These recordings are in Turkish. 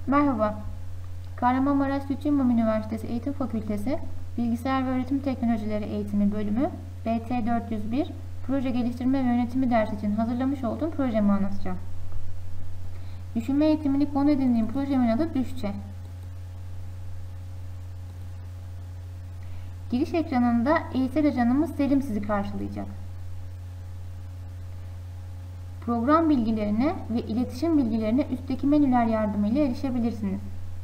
Merhaba, Kahramanmaraş Sütçü Üniversitesi Eğitim Fakültesi Bilgisayar ve Öğretim Teknolojileri Eğitimi Bölümü BT 401 Proje Geliştirme ve Yönetimi dersi için hazırlamış olduğum projemi anlatacağım. Düşünme eğitimini konu edindiğim projemin adı Düşçe. Giriş ekranında eğitim ajanımız Selim sizi karşılayacak. Program bilgilerine ve iletişim bilgilerine üstteki menüler yardımıyla erişebilirsiniz.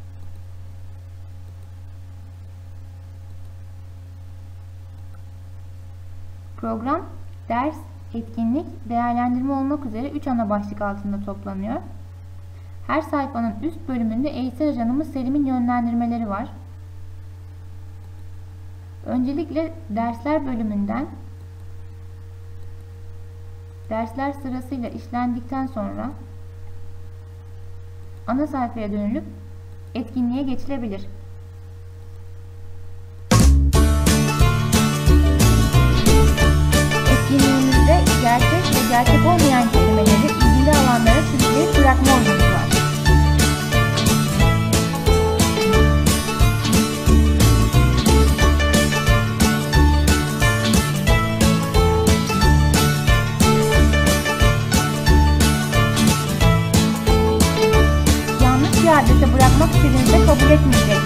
Program, ders, etkinlik, değerlendirme olmak üzere 3 ana başlık altında toplanıyor. Her sayfanın üst bölümünde eğitim ajanımız Selim'in yönlendirmeleri var. Öncelikle dersler bölümünden dersler sırasıyla işlendikten sonra ana sayfaya dönülüp etkinliğe geçilebilir. Etkinliğimizde gerçek ve gerçek olmayan kelimeleri ilgili alanlara sürükleyip bırakma oyunumuz var. Yanlış bir adrese bırakmak istediğinizde kabul etmeyecek.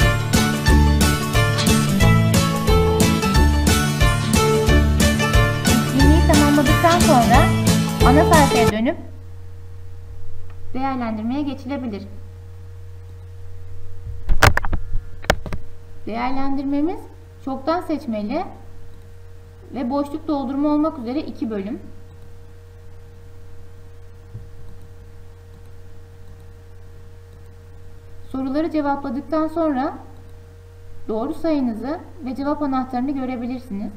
Tamamladıktan sonra ana sayfaya dönüp değerlendirmeye geçilebilir. Değerlendirmemiz çoktan seçmeli ve boşluk doldurma olmak üzere 2 bölüm. Soruları cevapladıktan sonra doğru sayınızı ve cevap anahtarını görebilirsiniz.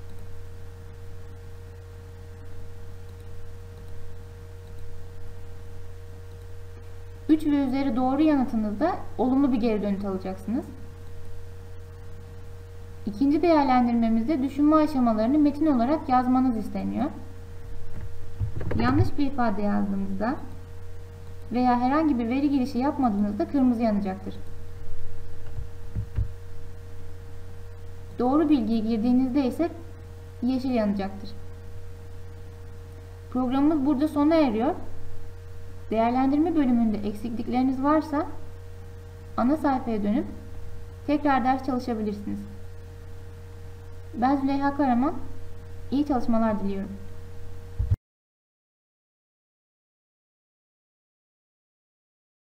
Üç ve üzeri doğru yanıtınızda olumlu bir geri dönüt alacaksınız. İkinci değerlendirmemizde düşünme aşamalarını metin olarak yazmanız isteniyor. Yanlış bir ifade yazdığınızda veya herhangi bir veri girişi yapmadığınızda kırmızı yanacaktır. Doğru bilgiyi girdiğinizde ise yeşil yanacaktır. Programımız burada sona eriyor. Değerlendirme bölümünde eksiklikleriniz varsa ana sayfaya dönüp tekrar ders çalışabilirsiniz. Ben Züleyha Karaman. İyi çalışmalar diliyorum.